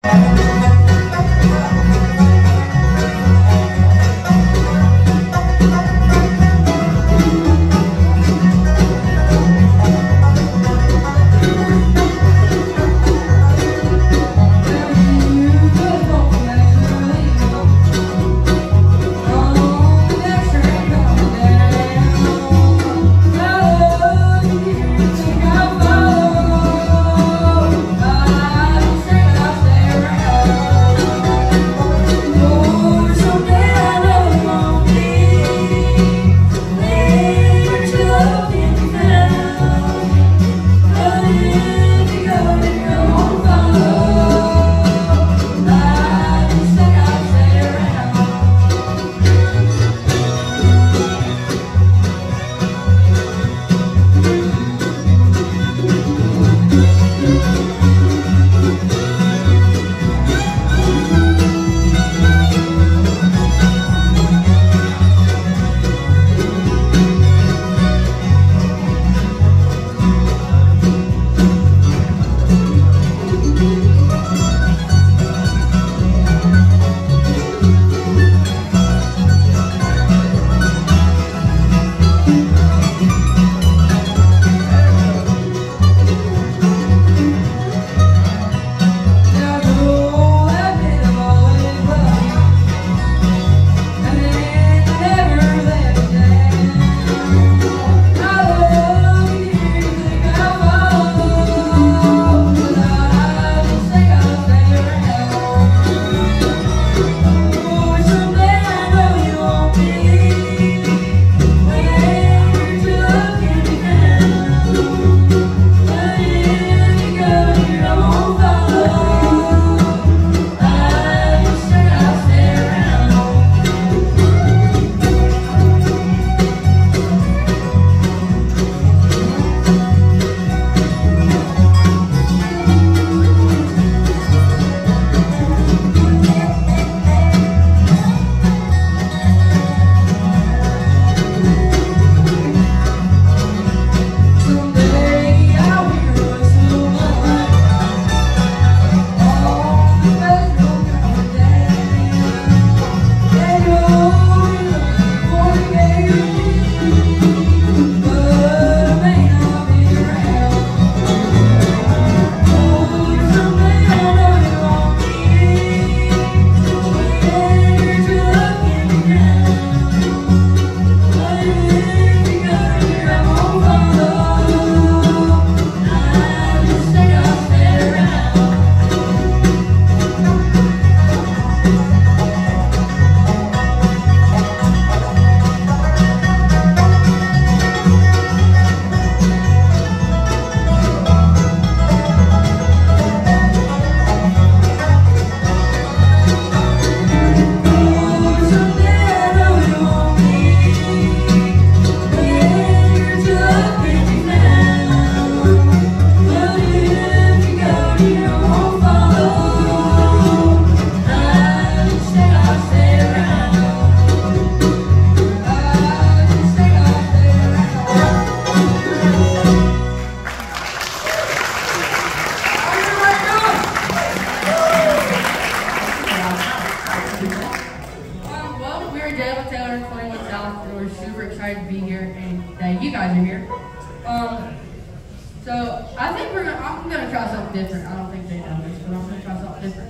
So I think I'm gonna try something different. I don't think they know this, but I'm gonna try something different.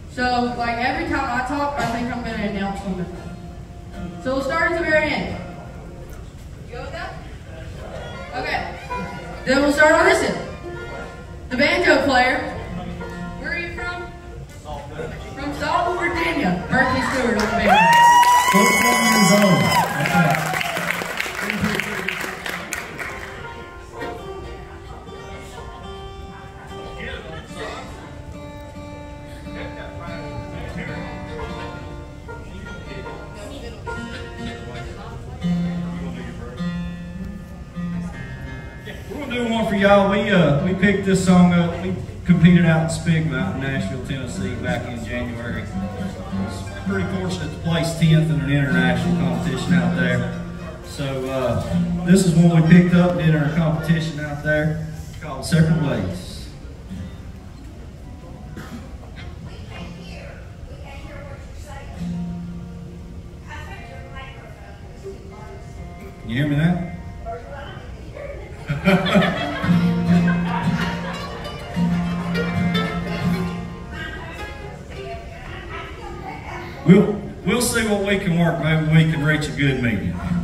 So like every time I talk, I think I'm gonna announce something. So we'll start at the very end. You go with that? Okay. Then we'll start on this end. The banjo player. Where are you from? From Saltville, Virginia. Berkeley Stewart on the banjo. 14 years old. Okay. For y'all, we picked this song up. We competed out in Spigmount in Nashville, Tennessee back in January. I was pretty fortunate to place 10th in an international competition out there. So this is one we picked up and did our competition out there. It's called Separate Ways. You hear me now? We'll see what we can work. Maybe we can reach a good medium.